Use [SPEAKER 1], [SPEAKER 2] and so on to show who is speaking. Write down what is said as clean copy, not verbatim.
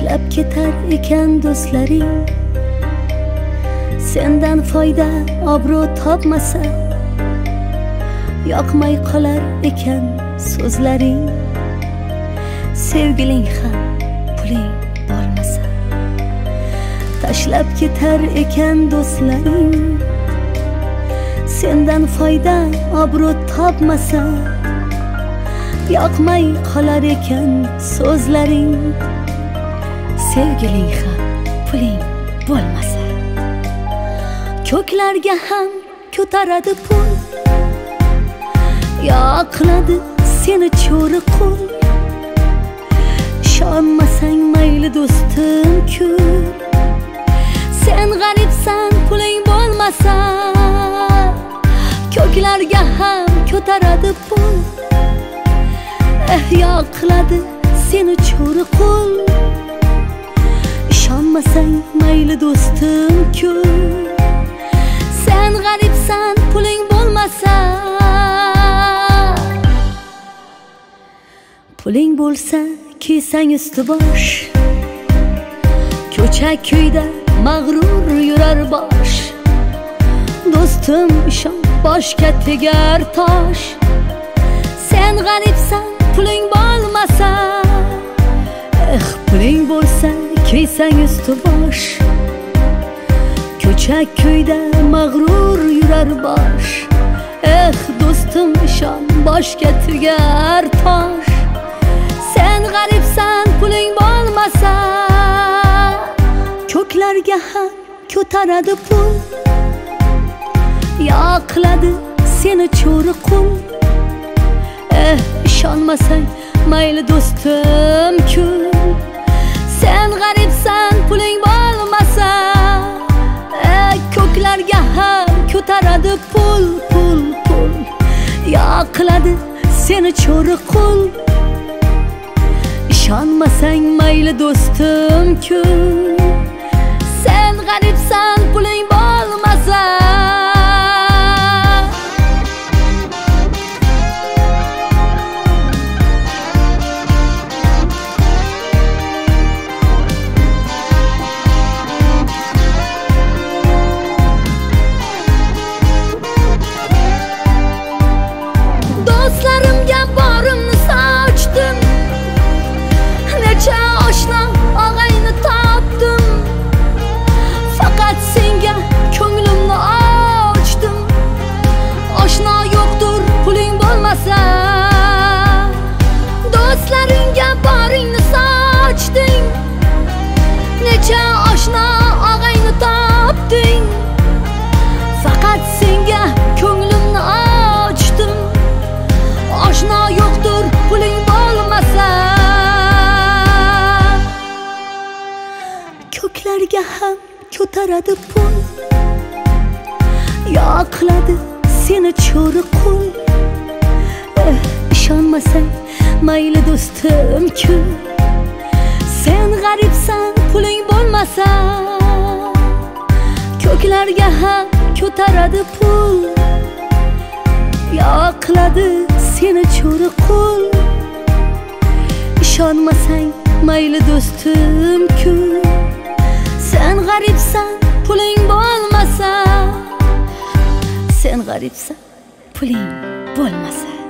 [SPEAKER 1] tashlab ketar ekan do'stlaring, sendan foyda obro' topmasa, yoqmay qolar ekan so'zlaring, sevgiling ham puling bo'lmasa. Tashlab ketar ekan do'stlaring, sendan foyda obro' topmasa, yoqmay qolar ekan so'zlaring, sevgiling ham puling bo'lmasa. Ko'klarga ham ko'taradi pul, yoqladi seni cho'ri qul. Ishonmasang mayli do'stim-ku, sen g'aribsan puling bo'lmasa. Ko'klarga ham ko'taradi pul, yoqladi seni cho'ri qul. Ishonmasang mayli do'stim-ku, sen g'aribsan puling bo'lmasa. Puling bo'lsa kiysang usti bosh, ko'cha-ko'yda mag'rur yurar bosh. Do'stim ishon, boshga tegar tosh. Sen g'aribsan puling bo'lmasa. Puling bo'lsa kiysang usti bosh, ko'cha-ko'yda mag'rur yurar bosh. Do'stim ishon, boshga tegar tosh. Sen g'aribsan puling bo'lmasa. Ko'klarga ham ko'taradi pul, yoqladi seni cho'ri qul. Ishonmasang mayli do'stim-ku, sen g'aribsan puling bo'lmasa. Ko'klarga ham ko'taradi pul, pul, pul, yoqladi seni cho'ri qul. Ishonmasang mayli do'stim-ku, sen g'aribsan puling bo'lmasa. Do'stlarimga borimni sochdim, necha oshna og'ayni topdim. Faqat senga ko'nglimni ochdim. Oshna yo'qdir puling bo'lmasa. Do'stlaringga boringni sochding, necha oshna og'ayni topding. Faqat senga ko'nglimni ochdim. Oshna yo'qdir puling bo'lmasa. Ko'klarga ham ko'taradi pul, yoqladi seni cho'ri qul. Ishonmasang mayli do'stim-ku, sen g'aribsan puling bo'lmasa. Ko'klarga ham ko'taradi pul, yoqladi seni cho'ri qul. Ishonmasang mayli do'stim-ku, sen g'aribsan puling bo'lmasa. Sen g'aribsan puling bo'lmasa.